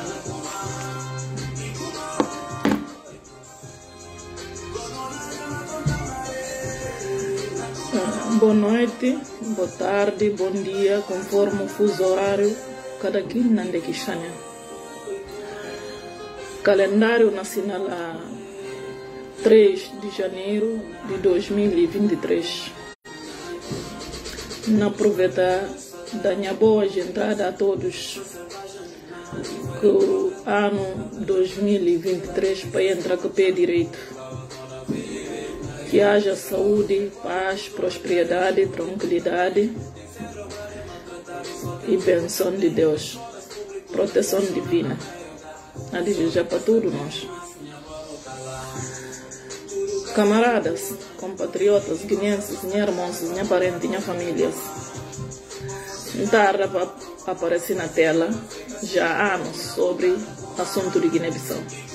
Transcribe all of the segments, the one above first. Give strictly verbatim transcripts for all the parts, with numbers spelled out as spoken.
Boa noite, boa tarde, bom dia, conforme o fuso horário, cada quem nande que chane. Calendário nacional a três de janeiro de dois mil e vinte e três. Na aproveita da minha boa entrada a todos que o ano dois mil e vinte e três para entrar com o pé direito. Que haja saúde, paz, prosperidade, tranquilidade e bênção de Deus, proteção divina. A desejar para todos nós. Camaradas, compatriotas, guineenses, minha irmãos, minha parente, minha família. Não para aparecer na tela já há anos sobre assunto de Guiné-Bissau.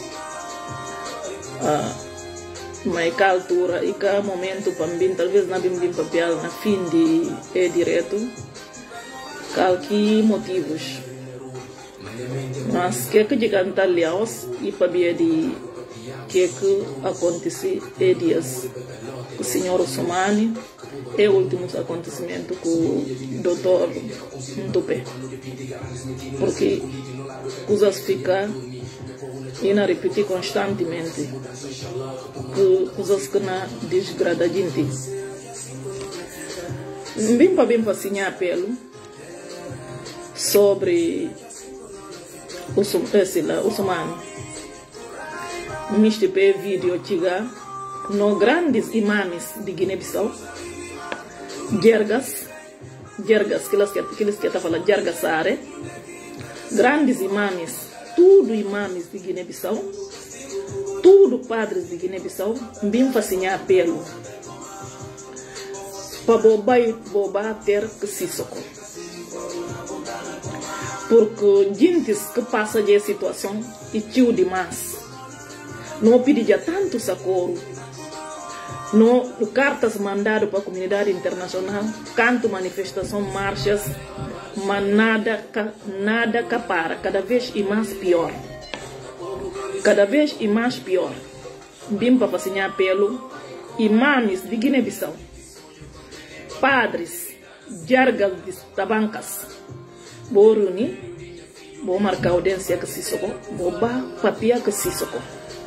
Ah, mas cá altura e cá momento para mim, talvez não bim papel na fim de é direto, calque motivos. Mas que é que de cantar liaos e para ver de que é que acontece é dias com o senhor Ousmane é o último acontecimento com o doutor Ntupé. Porque coisas ficam e não repetir constantemente que coisas que não desgrada gente. Bem para bem para assinar apelo sobre o Ousmane. Neste vídeo chega no grandes imames de Guiné-Bissau, Jergas, Jergas, que eles que eles que falam Jergas Sare, grandes imames, tudo imames de Guiné-Bissau, tudo padres de Guiné-Bissau, bem para assinar apelo para bobai boba ter que se socorrer. Porque gente que passa de situação e tio demais não pede já tanto socorro, não cartas mandadas para a comunidade internacional, canto manifestação, marchas, mas nada nada que para, cada vez e mais pior, cada vez e mais pior. Bim para fazer apelo, imames de Guiné-Bissau, padres, jargas de tabancas, vou reunir, vou marcar audiência que se socorre, vou bar papia que se socorre.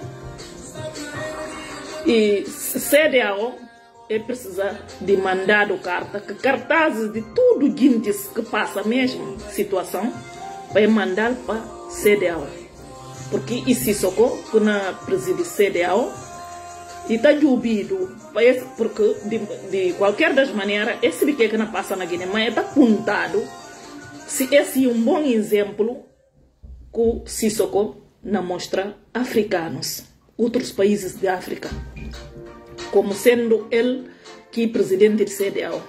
E C D A O é precisar de mandar carta, que cartazes de tudo gente que passa a mesma situação, vai mandar para C D A O. Porque esse socorro, que na preside C D A O, e está jubido, porque de, de qualquer das maneiras, esse que é que não passa na Guiné, mas está apontado. Se esse é um bom exemplo que o Sissoko não mostra africanos, outros países de África, como sendo ele que é presidente de C D A O.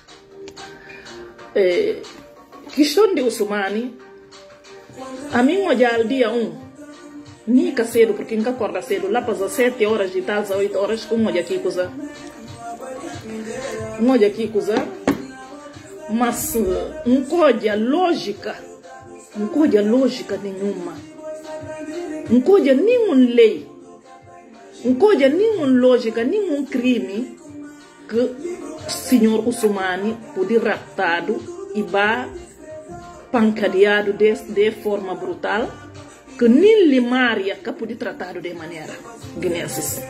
É, questão de Ousmane, a mim hoje ao dia um, nem que cedo, porque nunca acorda cedo, lá para as sete horas de tarde, às oito horas, como hoje aqui coisa. Um hoje aqui coisa. Mas não coisa lógica, não coisa lógica nenhuma, não coisa nenhuma lei, não coisa nenhuma lógica, nenhum crime que o senhor Ousmane pode raptado e vá pancadeado de, de forma brutal, que nem limária que pode tratado de maneira guinenses.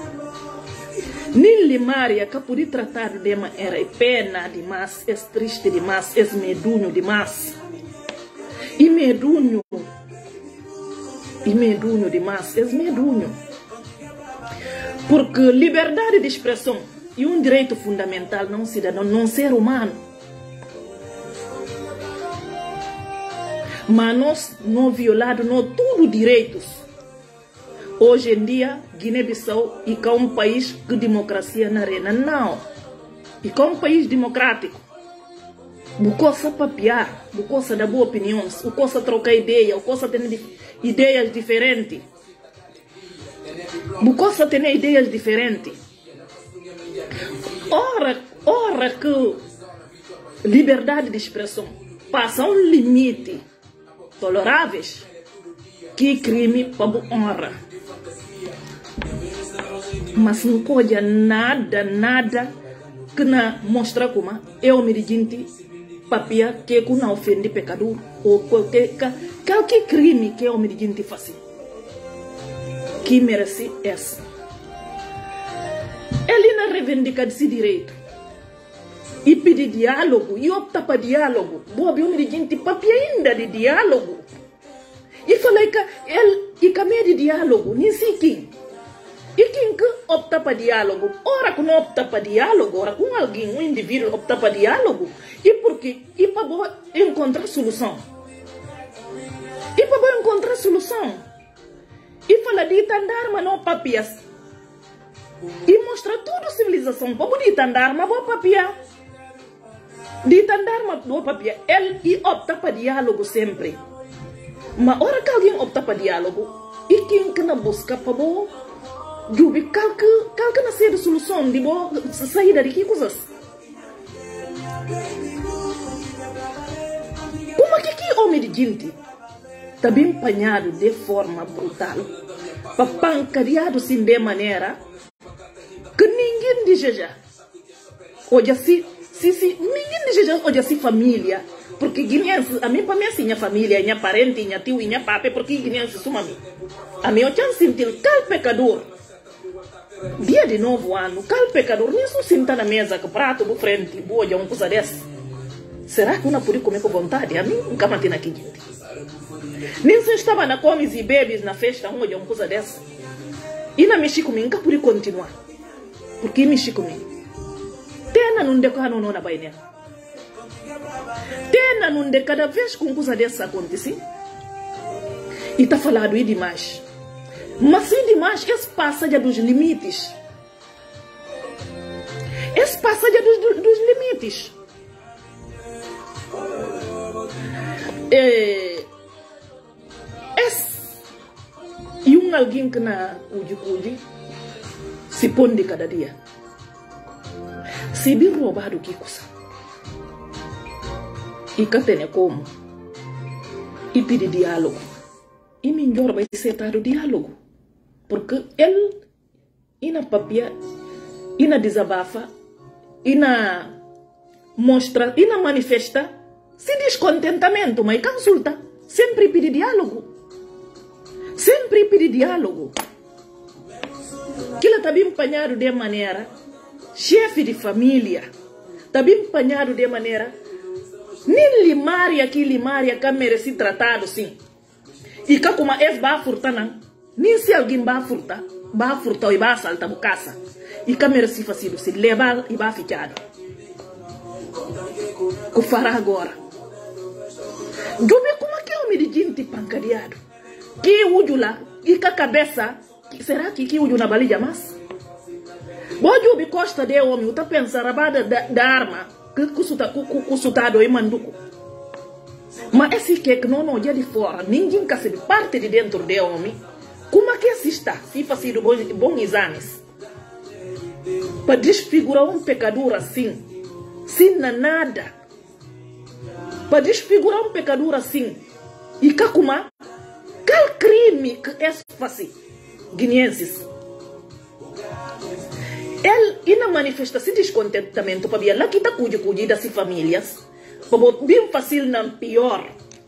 Nem limária que pode tratar de maneira é pena demais, é triste demais, é medunho demais. E medunho, e medunho demais, é medunho. Porque liberdade de expressão é um direito fundamental, não cidadão, não ser humano. Mas nós não violado, não todos direitos. Hoje em dia, Guiné-Bissau é um país que democracia na arena. Não. É um país democrático. Bucosa papiar, bucosa dar boas opiniões, bucosa trocar ideia, bucosa ter ideias diferentes. Bucosa ter ideias diferentes. Ora, ora que liberdade de expressão passa um limite toleráveis, que crime para honra. Mas não pode nada, nada que não mostra como eu me digo papia que não ofende pecador ou qualquer qualquer crime que eu me digo fazer. Que merece essa. Ele não reivindica esse direito. E pede diálogo, e opta para diálogo. Boa, eu me digo papia ainda de diálogo. E falei que ele e caminha de diálogo, nem sei quem. E quem que opta para diálogo? Ora que não opta para diálogo, ora com alguém, um indivíduo opta para diálogo. E por quê? E para encontrar solução. E para encontrar solução. E fala de andar, mas não papias. E mostra toda a civilização. Para de andar, mas boa papia. De andar, mas boa papia. Ele e opta para diálogo sempre. Mas ora que alguém opta para diálogo, e quem que não busca para boa, jubi calque, calque na ser solução de boa saída de que coisas. Como é que que homem de gente está bem empanhado de forma brutal, para pancariado assim de maneira que ninguém deseja. Hoje assim, se, se, ninguém deseja hoje assim família. Porque guineense, a mim para mim assim, minha família, minha parente, minha tio, minha papi, porque guineense suma a mim. A mim eu tinha sentido cal pecador. Dia de novo ano, cal pecador, nem só sentar na mesa, que prato, do frente, boa, já uma coisa dessa. Será que não podia comer com vontade? A mim nunca mantém aqui, gente. Nem se estava na comes e bebes na festa, uma, já uma coisa dessa. E na mexi comigo, nunca podia continuar. Porque mexi comigo. Tena não decano não na bainha. Tena não de cada vez que uma coisa dessa acontecer. E está falado aí demais. Mas se demais, esse passa já dos limites. Esse passa já dos, dos limites. É, esse, e um alguém que na cuide cuide se põe de cada dia. Se bem roubado que coisa. E que tem como e pedir diálogo e melhor vai ser o diálogo porque ele e na papia e na desabafa e na mostra e na manifesta se descontentamento mas consulta sempre pedir diálogo sempre pedir diálogo que ela está bem empanhado de maneira chefe de família está bem empanhado de maneira nem limaria que limaria que merece tratado sim. E que como é vai furtar não. Nem se alguém vai furtar, vai furtar e vai saltar a casa. E que merece fazer se levar e vai ficar. O fará agora. Dove como é que é o meio de gente pancariado? Que o lá e que a cabeça será que que o na balija mas? Pode o costa de homem, o tá pensando da da arma. Que consultado e manduco. Mas esse que que não não de fora, ninguém que se parte de dentro de homem, como é que assista se faz bons bom exames? Para desfigurar um pecador assim, sem nada. Para desfigurar um pecador assim, e que como qual crime que é fácil, guineenses? Ele e na manifestação de descontentamento para ver lá que está cuide cuide das famílias, para bem fácil não pior.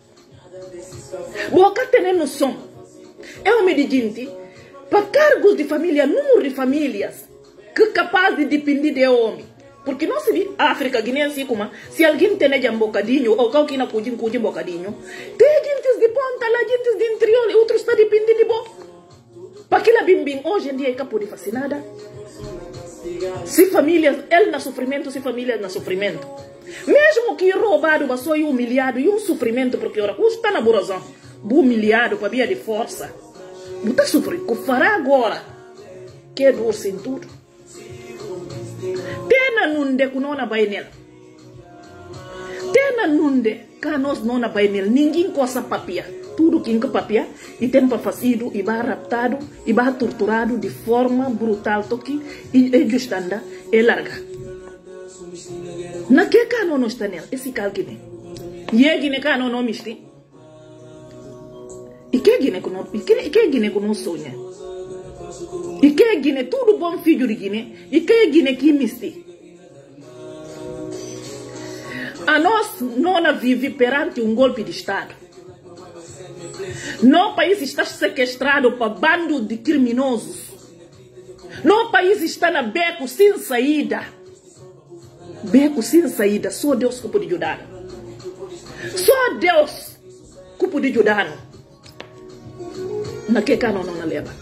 Boa tem noção. Eu me digo para cargos de família, número de famílias que capaz de depender de homem, porque não se vê África, Guiné assim como se alguém tem um bocadinho ou alguém na cuide cuide um bocadinho, tem gente de ponta lá, gente de interior e outros está dependendo de bom. Para que lá bim bim hoje em dia é capaz de fazer nada. Se famílias, ele na sofrimento, se famílias na sofrimento. Mesmo que roubado, mas só humilhado e um sofrimento, porque ora, está na burozão, humilhado para via de força. Você sofre, o que fará agora? Que é dor sem tudo. Tena nunde que não vai nela. Tena nunde que nós não vai nela. Ninguém coça papia. Tudo que é papia e tem para fazer e vai raptado e vai torturado de forma brutal toque e é justanda é larga. Na que cano não está nela esse calquine. E é que ne cano não misti. E que é Guiné que não, e que, e que é Guiné que não sonha? E que é Guiné, tudo bom filho de Guiné, e que é Guiné que misti? A nós não vive perante um golpe de Estado. No país está sequestrado para bando de criminosos. No país está na beco sem saída. Beco sem saída, só Deus que pode ajudar. Só Deus que pode ajudar. Na que cano não leva.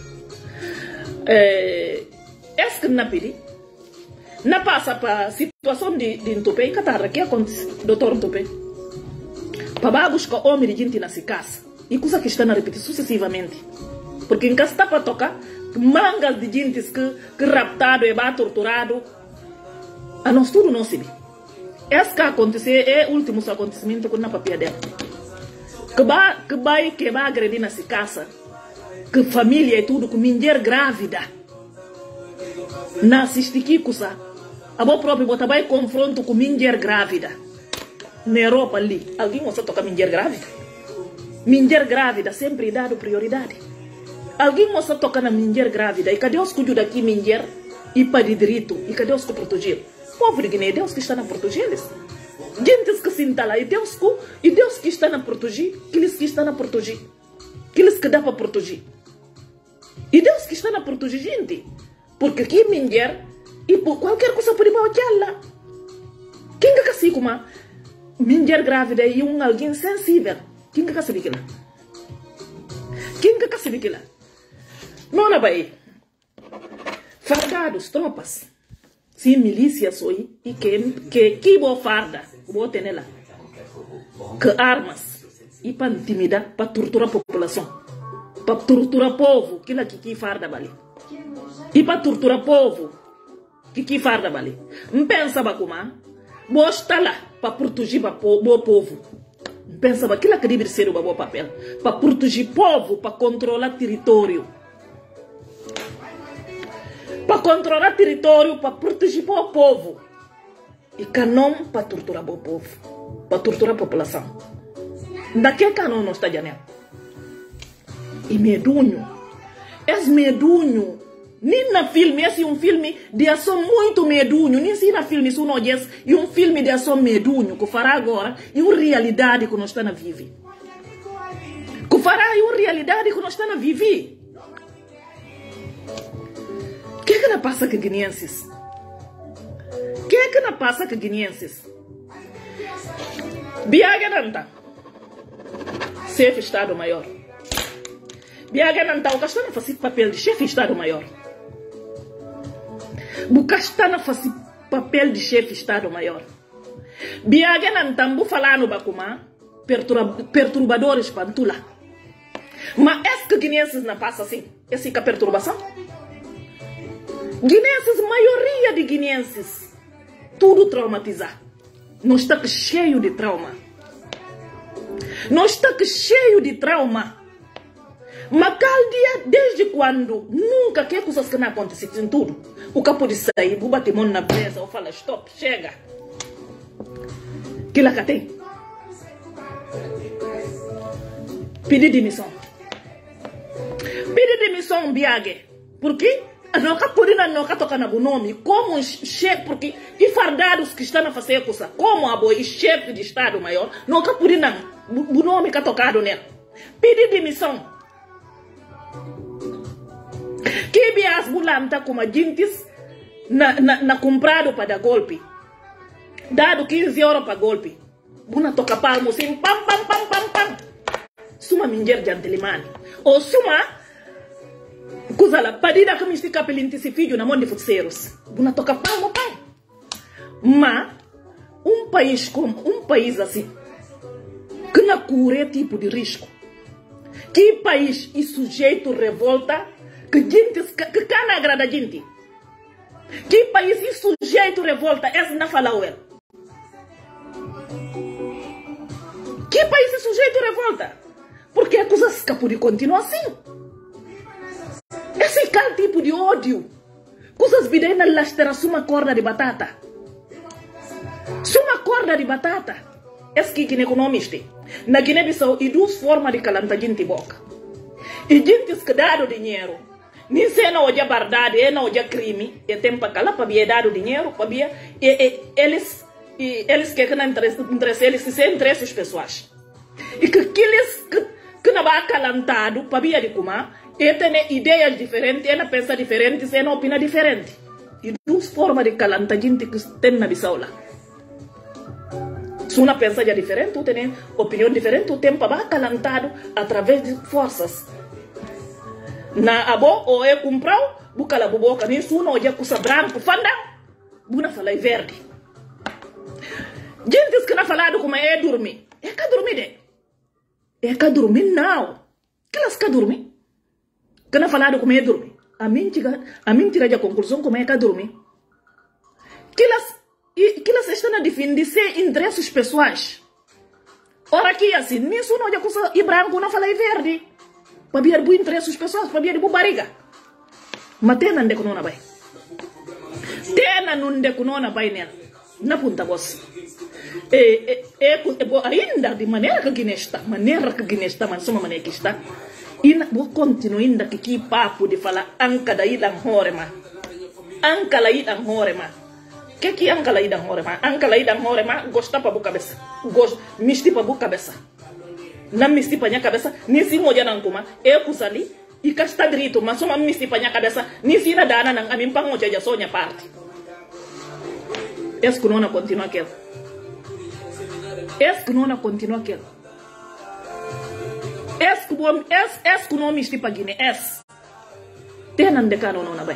É, esse que não pedi. Não passa para a situação de, de Ntupé e Catarra. O que acontece, doutor Ntupé? Para buscar homem de gente na se casa. E coisa que está a repetir sucessivamente. Porque em casa está para tocar mangas de gente que, que raptado e bem torturado. A nós tudo não se vê. Esse que aconteceu é o último acontecimento que na papel dela. Que vai que vai que vai agredir na se casa. Que família é tudo, com mulher grávida. Não assiste que coisa. A boa própria bota vai confronto com mulher grávida. Na Europa ali, alguém você toca mulher grávida? Mulher grávida sempre dado prioridade. Alguém você toca na mulher grávida. E cadê os que ajudam aqui mulher? E para direito. E cadê os que protegem? Povo de Guiné, Deus que está na proteger eles. Gente que se entala. E Deus que, e Deus que está na proteger. Aqueles que está na proteger. Aqueles que dá para proteger. E Deus que está na proteger gente. Porque aqui mulher. E por qualquer coisa pode bater lá. Quem que assim como mulher grávida e um alguém sensível? Quem que assim aquilo? Quem que assim aquilo? Não na Bahia. Fardados, tropas. Sim, milícias hoje. E que que que boa farda. Vou ter lá. Que armas. E para intimidar, para torturar a população. Para torturar o povo. Aquilo que que farda vale. E para torturar o povo. Que que farda vale. Pensa ba como boa está lá para proteger o povo. Pensa ba aquilo que deve ser o bom papel para proteger o povo, para controlar o território. Para controlar o território, para proteger o povo. E canon para torturar o povo, para torturar a população. Daqui canon não está janela. E medunho. És medunho. Nem na filme, esse é um filme de ação muito medunho. Nem se na filme isso não é e um filme de ação medunho que fará agora e uma realidade que nós estamos a viver. Que fará e uma realidade que nós estamos a viver. O que é que não passa com guineenses? O que é que não passa com guineenses? Biaga não está. Chefe Estado Maior. Biaga não está. O que está a fazer papel de chefe Estado Maior. Buca está a fazer papel de chefe Estado Maior. Biaga não está a falar no Bacumá perturbadores pantula. Mas é que guineenses não passa assim? Essa é a perturbação? Guineenses, maioria de guineenses, tudo traumatizado. Nós está cheio de trauma. Nós está cheio de trauma. Mas cada dia, desde quando, nunca que coisas que não acontecem em tudo. O capo de sair, o bater mão na presa, ou fala stop, chega. Que lá que tem? Pedir demissão. Pedir demissão, Biague. Por quê? Não está podendo não tocar no nome. Como chefe, porque e fardados que estão a fazer coisa, como a boa chefe de Estado Maior, não está podendo o nome que está tocado nela. Pedir demissão. Que bias bulanta como agentes na, na, na comprado para dar golpe. Dado quinze euros para golpe. Buna toca palmo assim, pam, pam, pam, pam, pam. Suma minjer gentleman. Ou suma, coisa lá, padida que me estica pelinti se filho na mão de futseiros. Buna toca palmo, pam. Mas, um país como, um país assim, que não cura tipo de risco. Que país e sujeito revolta que gente que cana agrada gente. Que país e sujeito revolta essa não fala o Que país e sujeito revolta? Porque a coisa se pode continuar assim. Esse é tipo de ódio. Coisas bidem na lastera suma corda de batata. Suma corda de batata. Esse que é economista. Na Guiné-Bissau, e duas formas de calanta gente boca. E gente que dado dinheiro. Ni se não oja bardade, e não oja crime, e tem para cala para bia dado dinheiro, para bia, e, e eles, e eles que não interessam, eles que se interessam as pessoas. E que aqueles que, que não vai calantado, para bia de como, e tem ideias diferentes, e não pensa diferentes, e não opina diferente. E duas formas de calantar gente que tem na Bissau lá. Se uma pensa já diferente, tu tem opinião diferente, o tempo vai calantado através de forças. Na abo ou é comprou, buca la boboca, nem se uno já custa branco, fanda, buna fala verde. Gente que não falado como é dormir, é que dormir de, é que dormir não, que las que dormir, que não falado como é dormir, a mim tira, a mim tira a conclusão como é que dormir, que las, que las estão a defender ser interesses pessoais. Ora que assim, nem se uno já custa e branco, não fala verde. Para biar bu interesse as pessoas, para biar bu barriga. Mas tem nande que não na vai. Tem nande que não na vai nela. Na punta boss. E é ainda de maneira que ginesta, maneira que ginesta, mas soma maneira que está. E vou continuar ainda que que papo de falar anca daí da horema. Anca daí da horema. Que que anca daí da horema? Anca daí da horema gosta para bu cabeça. Gosta misti para bu cabeça. Na misti para minha cabeça, nem se moja não coma, eu kusali, e cá está direito, mas só uma misti para minha cabeça, nem se na dana não, a mim para moja já só minha parte. Esse que não continua aquele. Esse que não continua aquele. Esse que bom, esse esse que não misti para Guiné, esse. Tem não decar não na bem.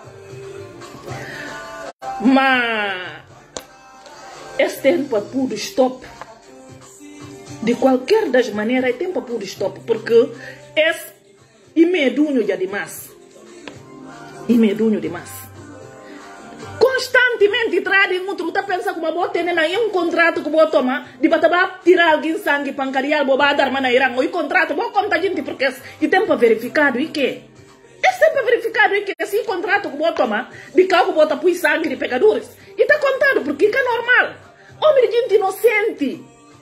Mas esse tempo é puro stop. De qualquer das maneiras, é tempo para stop, porque é imedunho já demais. Imedunho demais. Constantemente trazem outro, tá pensando como vou ter aí um contrato que vou tomar, de bater tirar alguém sangue, pancariar, vou dar mana irão, e contrato, vou contar gente, porque é tempo verificado, e que? É tempo verificado, e que esse contrato que vou tomar, de carro vou botar pus sangue de pegadores, e tá contado, porque é normal. Homem de gente inocente.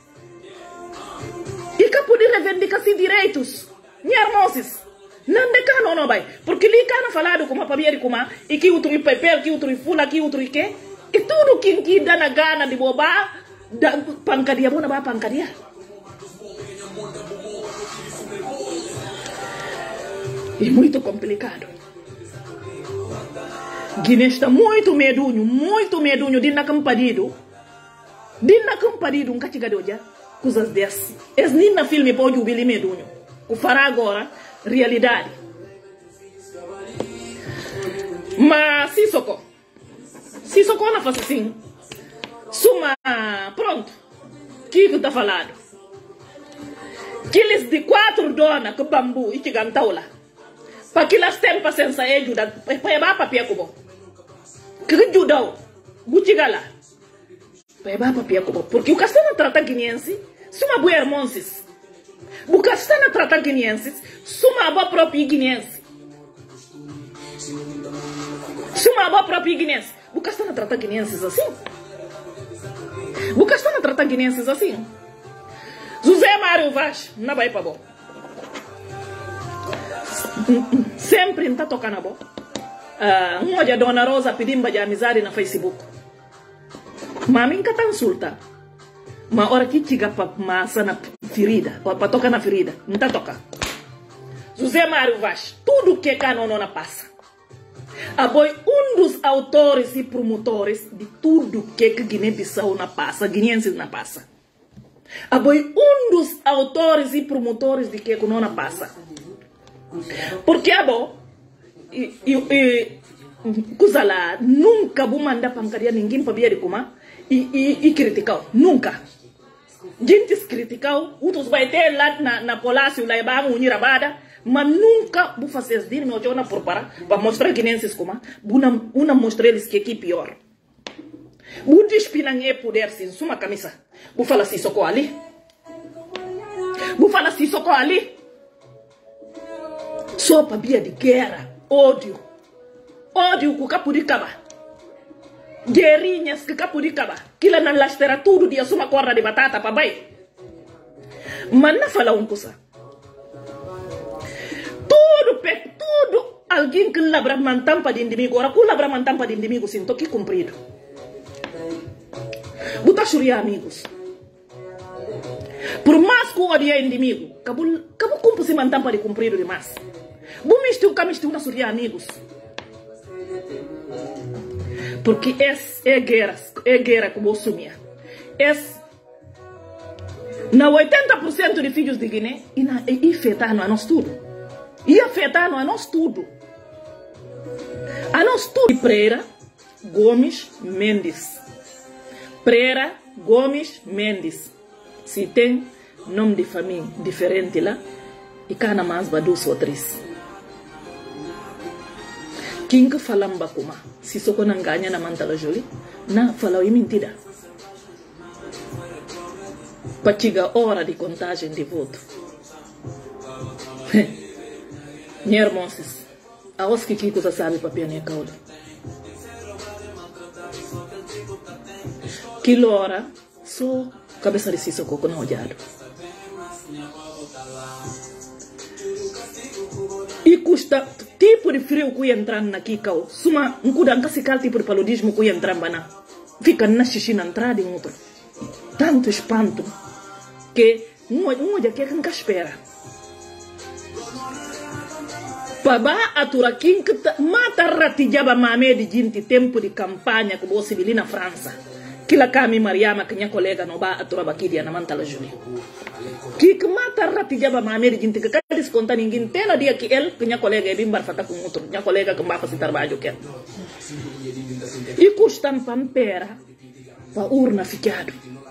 E que poder reivindicar seus direitos, minha irmãos, não deca não não vai, porque ali cá não falado como a pabieri como e que outro papel, que outro fula, que outro que e tudo que que dá na gana de boba, da pancaria bona ba pancaria. É muito complicado. Guiné está muito medunho, muito medunho de na campadido, de na campadido um catigado já. Coisas dessas. Esse nem na filme pode ouvir medunho. O fará agora, realidade. Mas se socorro. Se socorro não faz assim. Suma, pronto. O que que tá falando? Aqueles de quatro donas que bambu e que gantaula. Para que elas tenham paciência e ajuda. Para levar papel como. Que ajuda. Butigala. Para levar papel como. Porque o castelo trata guineense. Suma boa irmãos. O castelo trata guineenses. Suma boa própria guineense. Suma boa própria guineense. O castelo trata guineenses assim. O castelo trata guineenses assim. José Mário Vaz, não vai para bom. Sempre não está tocando a bom. Uma de Dona Rosa pedindo de amizade na Facebook. Mas mim que está insulta. Mas hora que chega para massa na ferida, para tocar na ferida, não está tocando. José Mário Vaz, tudo que cá não não passa. Aboi um dos autores e promotores de tudo que Guiné-Bissau não passa, guineenses não passa. Aboi um dos autores e promotores de que não passa. Porque abo e e coisa lá nunca vou mandar pancaria ninguém para vir como e e, e criticar nunca. Gente criticar outros vai ter lá na na palácio lá e unir abada, mas nunca vou fazer isso dir meu tio na preparar para mostrar guineenses como uma uma mostrar eles que é pior. Vou despinar é poder sim suma camisa. Vou falar assim socorro ali. Vou falar assim socorro ali. Só para via de guerra, ódio. Ódio que capo de caba. Guerrinhas que capo de caba. Que lá na lastera tudo dia suma corda de batata para bai. Mas não fala um coisa. alguém que labra mantampa de inimigo, ora que labra mantampa de inimigo, sinto que cumprido. Buta churia amigos. Por mais que o odia inimigo, cabo cabo cumpre se mantampa de cumprido demais. Bu mistiu ka mistiu na churia amigos. Porque essa é guerra, é guerra que vou sumir. Essa na oitenta por cento de filhos de Guiné e na e afetar a nós tudo. E afetar a nós tudo. A nós tudo. Pereira Gomes Mendes. Pereira Gomes Mendes. Se tem nome de família diferente lá, e cana mais badus ou três. Quem que fala mbakuma? Se só que não ganha na mantala joli, não fala mentira. Para chegar a hora de contagem de voto. Minha irmã, a os que Kiko sabe para pianear caule. Quilo hora, só cabeça de siso coco não olhado. E custa tipo de frio que ia entrar na Kikau. Suma, um cuda anca tipo de paludismo que ia entrar na. Fica na xixi na entrada em outro. Tanto espanto que um olha que nunca espera. Paba atura quem que mata ratijaba mame de gente tempo de campanha que você viu na França. Que la cami Mariama que minha colega não ba atura bakidi na mantala juli. Que que mata ratijaba mame de gente que cada desconta ninguém tem no dia que ele que minha colega é bem barfata com outro, minha colega que vai fazer trabalho que e custam pampera para urna ficado.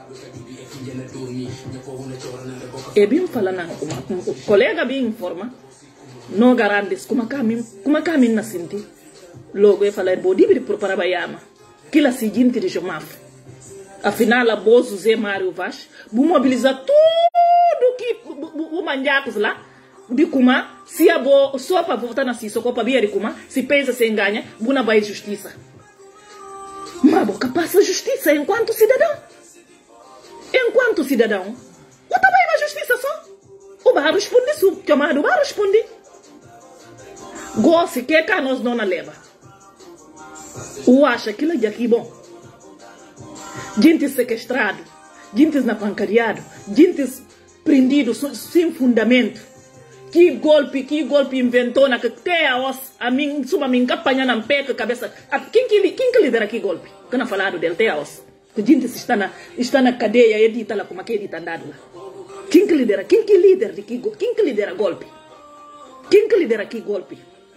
E bem falando com o colega bem informa. No garantes como camin como camin na sinti logo e falar bodi bir por para bayama que la seguinte de jomaf afinal a bozo Zé Mário Vaz bu mobilizar tudo que o manjacos lá de kuma se a bo só para votar na siso copa bia de kuma se pensa se ganha buna vai justiça mas boca passa justiça enquanto cidadão enquanto cidadão o também vai justiça só o bar responde sub chamado bar responde gosto que cá nós não leva. O acha aquilo de aqui bom. Gente sequestrado, gente na pancariado, gente prendido sem fundamento. Que golpe, que golpe inventou na que até a os a mim suma mim campanha na peca cabeça. Quem que quem que lidera aqui golpe? Que não falado dele até a os. Que gente está na está na cadeia e edita lá como que edita andado lá. Quem que lidera? Quem que líder de que quem que lidera golpe? Quem que lidera aqui golpe?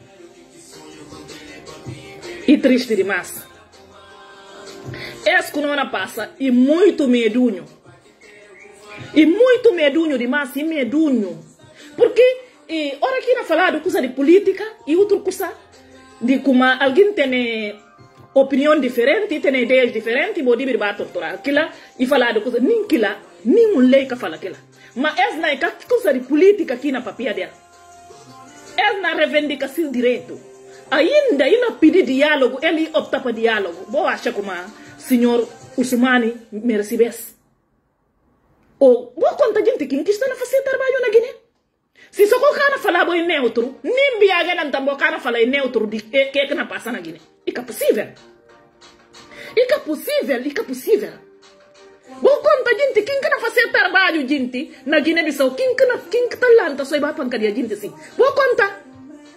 E triste demais. Esse que não passa e muito medunho. E muito medunho demais e medunho. Porque, e, ora aqui na falado coisa de política e outro coisa de como alguém tem opinião diferente, tem ideias diferentes, e pode vir para torturar aquilo e falar de coisa, nem aquilo, nenhum lei que fala aquilo. Mas essa não é coisa de política aqui na papia dela. Essa não reivindicação direito. Ainda ainda pedir diálogo, ele opta para diálogo. Boa acha como senhor Usmani Mercibes. Ou boa conta gente que está na fazer trabalho na Guiné. Se só colocar falar em neutro, nem viaja não também cara falar em neutro de que que não passa na Guiné. E que é possível. E que é possível, e que é possível. Boa conta gente quem que não fazer trabalho gente na Guiné-Bissau, quem que não quem que tá lá tá só vai pancaria gente assim. Boa conta.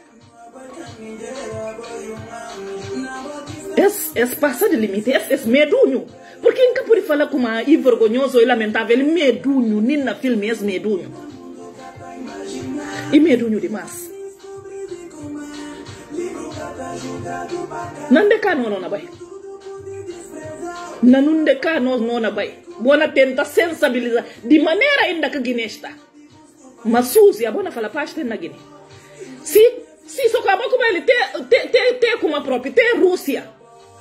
Esse, esse passa de limite, esse, esse medunho. Porque nunca pode falar como é vergonhoso e lamentável, medunho, nem na filme, esse medunho. E medunho demais. Não de cá não na bai. Não de cá não na bai. Bona tenta sensibilizar de maneira ainda que Guiné está. Mas Suzy, a bona fala parte na Guiné. Se se só acabou com ele tem tem tem tem como a própria tem Rússia.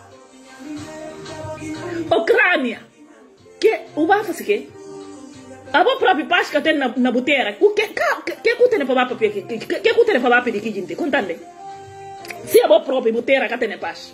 Ucrânia, que o bafo se que a boa própria paz que tem na na buteira, o que que que que tem para bafo que que que que tem para bafo de que gente, contando. Se a boa própria buteira que tem paz,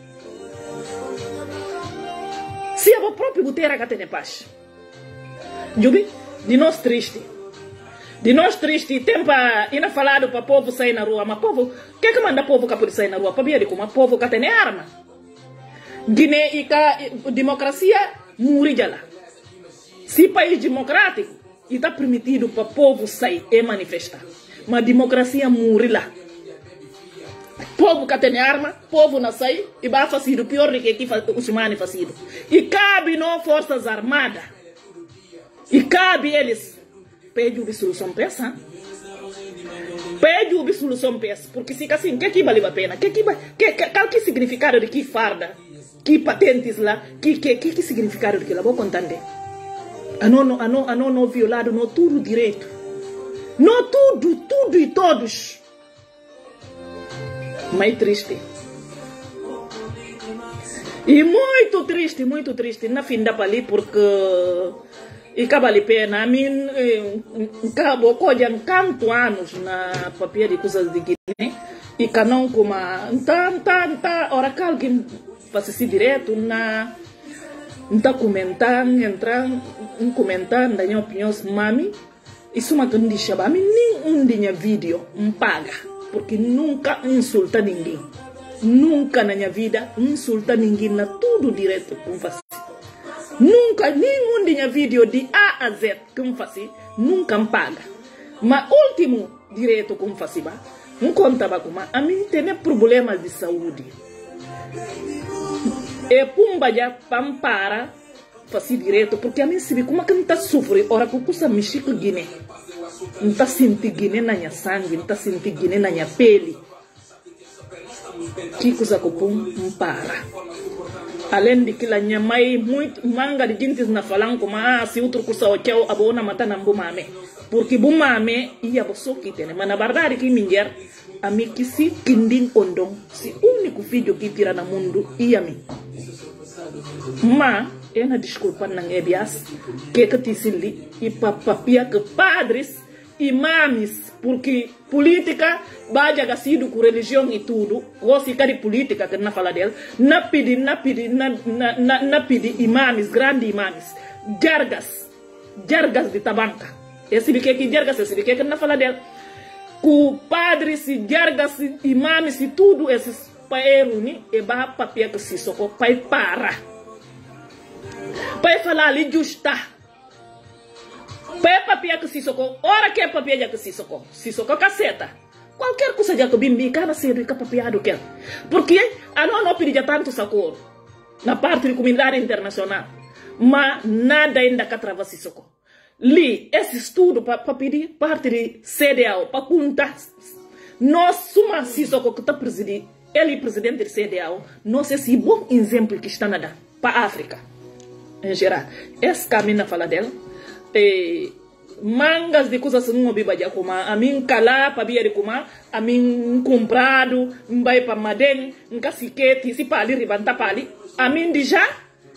se a boa própria buteira que tem paz, Jubi, de nós triste, De nós triste, tem para ir falado para o povo sair na rua, mas povo, o que é que manda o povo que pode sair na rua? Para ver como o povo que tem arma. Guiné e a democracia muri lá. Se país democrático, está permitido para o povo sair e manifestar. Mas a democracia muri lá. Povo que tem arma, povo não sai e vai fazer o pior do que os humanos fazem. E cabe não forças armadas. E cabe eles pede uma solução para essa. Pede uma solução para essa. Porque se assim, o que que vale a pena? Que que que qual que significado de que farda? Que patentes lá? Que que que, que significado de que lá vou contando? A não a não a não não violado não tudo direito. Não tudo, tudo e todos. Mas triste. E muito triste, muito triste. Na fim da pali porque e cabali pena, a mim acabou colhendo tantos anos na papel de coisas de Guiné e que não como tá tá tá ora que alguém faça se direto na tá comentando entrando comentando da minha opinião mami isso uma grande chaba a mim nenhum dinha vídeo um paga porque nunca insulta ninguém nunca na minha vida insulta ninguém na tudo direto com faço. Nunca, nenhum dinha vídeo de A a Z como faço, nunca me paga. Mas último direito como faço, não contava com a mim tem problemas de saúde. E pumba já pampara faço direito porque a mim se vê como que não está sofrendo, ora que eu custa mexer com Guiné. Não está sentindo Guiné na minha sangue, não está sentindo Guiné na minha pele. Que coisa que eu pum para. Além de que a minha mãe muito manga de gente na falando como ah se outro curso o teu abona mata na bumame porque bumame ia você que tem mas na verdade que mulher a mim que se kindin ondong se único filho que tira no mundo ia mim mas é na desculpa não é bias que que te sili e papapia que padres imames porque política baja gasido com religião e tudo gosta de política que não fala dela na pedi na pedi na na na pedi imames grandes imames jargas jargas de tabanca esse bique que jargas esse bique que não fala dela com padres e jargas imames e tudo esses paeruni e barra papia que se soco pai para pai falar ali justa pai papia que se soco ora que é papia já que se soco se soco caceta qualquer coisa já que bimbi cada cedo e capapiado que porque a não não pedir tanto socorro na parte da comunidade internacional mas nada ainda que atravessa socorro li esse estudo para pedir parte de C D A O para contar nós suma se socorro que está presidir ele presidente do C D A O não sei se bom exemplo que está nada para a África em geral esse caminho fala dela e mangas de coisas não biba já como a mim calar para vir de como a mim comprado vai para madem um caciquete se para ali ribanta para ali a mim de já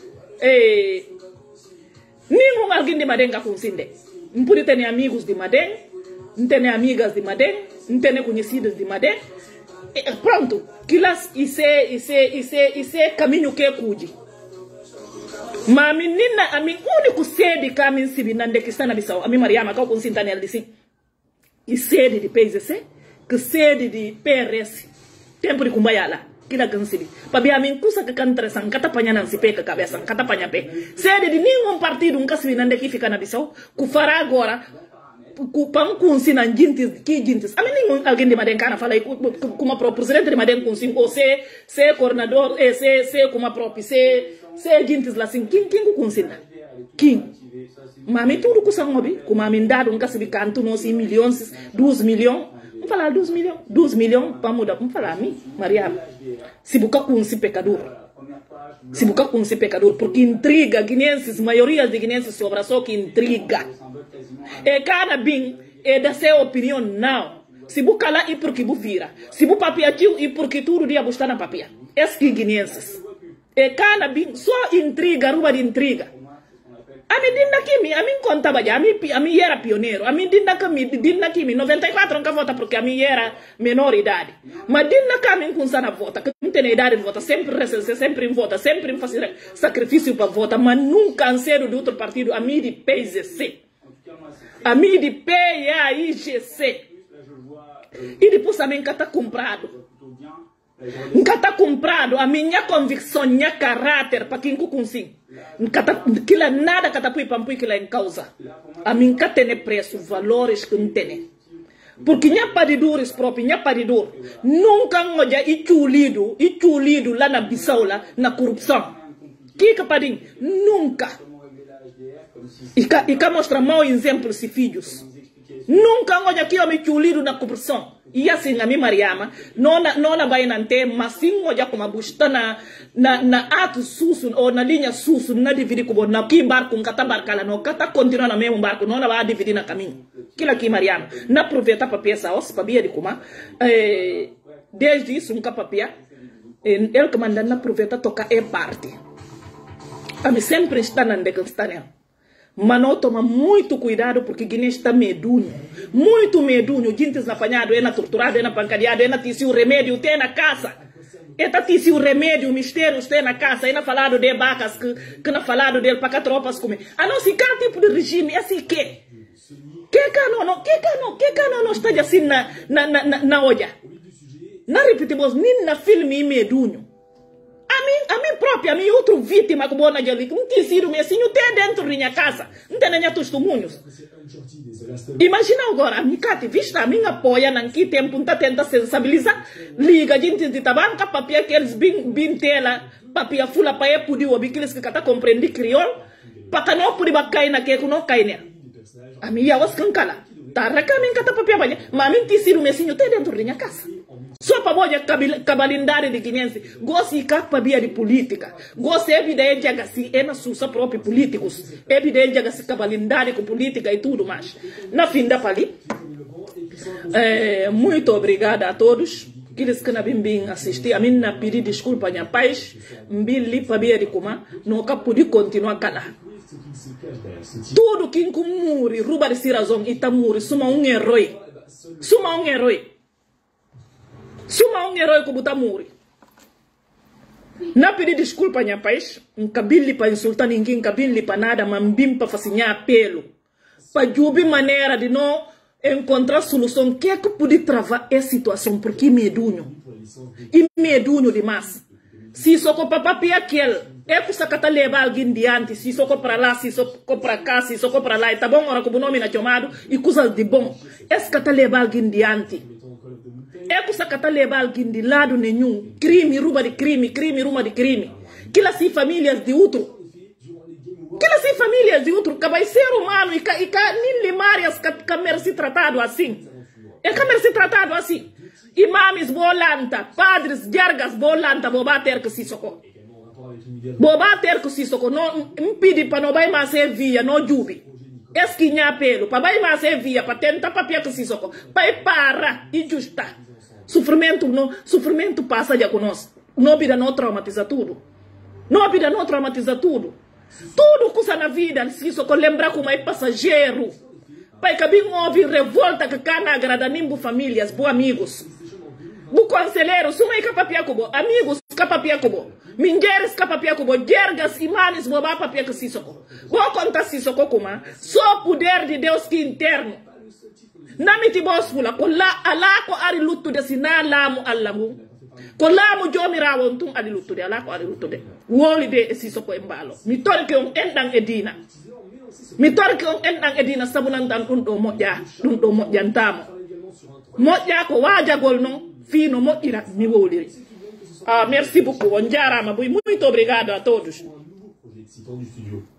eh nenhum alguém de madem que consinde não pode ter amigos de madem não tem amigas de madem não tem conhecidos de madem e, pronto que las e se e se e se e se caminho que cuide. Mas a menina, a minha único sede que a minha se nande que está na Bissau, a minha Mariama, que eu consigo entender disse, e sede de P S C, que sede de P R S, tempo de Kumbayala, que la cansei. Para a minha coisa que canta essa, cata panha não se peca cabeça, cata panha pé. Sede de nenhum partido, um caso nande que fica na Bissau, que fará agora, que pão com sina jintes, que jintes. A mim nenhum alguém de Madem Cana fala como a própria presidente de Madem com cinco, ou se, se coordenador, se, se como a própria, se se gente lá assim, quem quem consina? Quem? Mami tudo que são mobi, como a mim dado um caso de canto não sei milhões, dois milhões, vamos falar dois milhões, dois milhões para mudar, vamos falar a mim, Maria, se busca com esse pecador, se busca com esse pecador, porque intriga guinenses, maioria de guinenses sobra só que intriga, e cada bem é da sua opinião não, se busca lá e porque bu vira, se bu papia tio e porque tudo dia buscar na papia, esses guinenses. E cada bem só intriga, ruba de intriga. A mim dinda que a mim contava já, a mim a mim era pioneiro, a mim dinda que me dinda que me noventa e quatro nunca vota porque a mim era menor idade. Mas dinda que a mim com sana vota, que não tem idade de votar, sempre recebe, sempre vota, sempre fazer sacrifício para votar, mas nunca anseiro de outro partido, a mim de P S C. A mim de P I A I G C. E depois também nunca está comprado. Nunca está comprado. A minha convicção, minha caráter, para quem consigo. Aquilo é nada que está põe que em causa. A mim nunca tem preço, valores que não tem. Porque não é paridores próprios, não é paridor. Nunca olha e chulido, e chulido lá na Bissau, lá, na corrupção. Que que padim? Nunca. E cá, e cá mostra mau exemplo se filhos. Nunca olha aqui homem chulido na corrupção. E assim a minha Mariama, não na vai nanter, mas sim olha como a busta na na na ato susso ou na linha susso, na dividir com na que barco um cata barca lá, não cata continua na mesmo barco, não vai dividir na caminho. Aquilo aqui Mariama, na aproveita para peça os para bia de coma, desde isso nunca papia, ele que manda na aproveita tocar é parte. A mim sempre está na decanstanel. Mas não toma muito cuidado porque Guiné está medunho. Muito medunho. Gente apanhado, é na torturado, é na pancadeado, é na tisse o remédio, tem na casa. É na tisse o remédio, o mistério, tem na casa. É na falado de vacas, que, que na falado dele para que tropas comer. A não ser qual tipo de regime, é assim que. Que cano, não, que cano, que cano não está assim na, na, na, na, na olha. Não repetimos, nem na filme medunho. A mim, a mim própria, a mim outro vítima que boa na gelita, não tem sido assim, não tem dentro da minha casa, não tem nem testemunhos. Imagina agora, a minha Cati, vista a minha apoia, naquele tempo, não tenta sensibilizar, liga, a gente de tabanca, papia que eles bem tela, papia fula, para eu poder ouvir que eles que está compreendendo crioulo, para que não poder cair na que não cai nela. A minha was cancala, tá, recaminha que tá papia banha, mas a mim tem sido assim, não tem dentro da minha casa. Só para boa cabalindade de guinense, gosta de capa de política, gosta evidente de assim, é na sua própria políticos, evidente de assim cabalindade com política e tudo mais. Na fim da pali, é, muito obrigada a todos, aqueles que não vêm assistir, a mim não pedi desculpa minha paz, mbili para bia de coma, não pude continuar calar. Tudo que incumuri, ruba de si razão, e tamuri, suma um herói, suma um herói. Suma um herói que botar muri. Não pedi desculpa, minha paz. Não cabili para insultar ninguém, não cabili para nada, mas bim para fazer apelo. Para jubi maneira de não encontrar solução. Que é que pode travar essa situação? Porque medunho. E medunho demais. Se só com papai aquele, é que você está levar alguém diante. Se só para lá, se só para cá, se só para lá. Tá bom, agora que o nome é chamado e coisas de bom. É que está levar alguém diante. É que você está levando alguém de lado nenhum. Crime, ruba de crime, crime, ruba de crime. Que lá se famílias de outro. Que lá se famílias de outro. Que vai ser humano e que nem limárias que merece tratado assim. É que merece tratado assim. Imames bolanta, padres, jargas bolanta, boba ter que se socorro. Boba ter que se socorro. Não impede para não vai mais ser via, não jubi. Es que não apelo. Para vai mais ser via, para tentar papel que se socorro. Para para, injusta. Sofrimento, não, sofrimento passa já conosco. Não vida não traumatiza tudo. Não vida não traumatiza tudo. Tudo que na vida, se isso lembrar como é passageiro. Pai, que bem houve revolta que cana agrada nem famílias, bo amigos. Bu conselheiro, suma e capapia cubo, amigos capapia cubo. Mingeres capapia cubo, jergas imanes boba papia que se soco. Vou contar se soco kuma. Só poder de Deus que interno. Namiti boss fula ko la ala ko ari luttu de sina lamu allamu ko lamu jomirawo tum ari luttu de ala ko ari luttu de woli de si soko embalo mi torke on endang edina mi torke on endang edina sabunan tan dum do modja dum do modjantamo modja ko wajagol non fino modira mi woliri. Ah, merci beaucoup, on jarama, muito obrigado a todos.